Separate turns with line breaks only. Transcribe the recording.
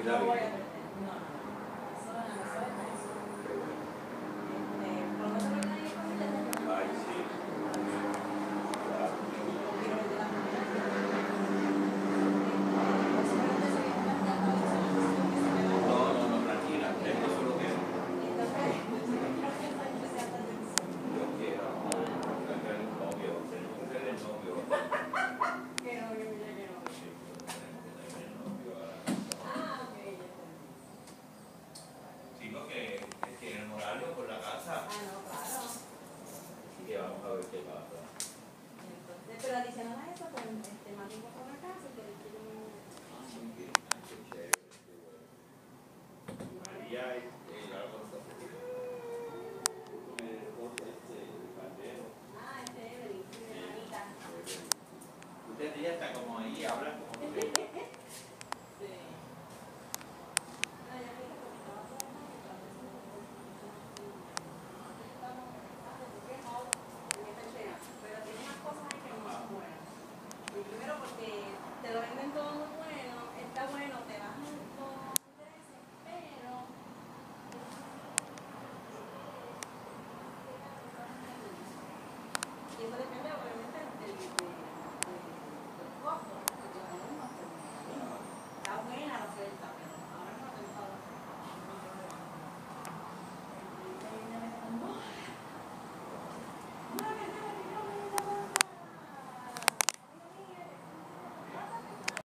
la
No voy a
vi.
tener. No, no, no. Eso es eso. Por lo menos no hay familia de
Ay, sí. Claro.
quiero meter la familia.
No, no, no, tranquila. Esto es lo que yo quiero. Tener un novio. Tener un novio.
Que no, que no, que no.
Sí, tener un novio.
Ah, ok, ya entendí.
Sino que enamorarlo por la casa.
Ah, no, claro.
Así que vamos a ver qué pasa.
Entonces, pero adicional a eso, pues, más tiempo con la casa, que quiero un...
Muy bien, qué chévere, qué bueno. María, la cosa con el esposo caldero.
Ah, Evelyn, mi hermanita.
Usted ya está como ahí, habla como que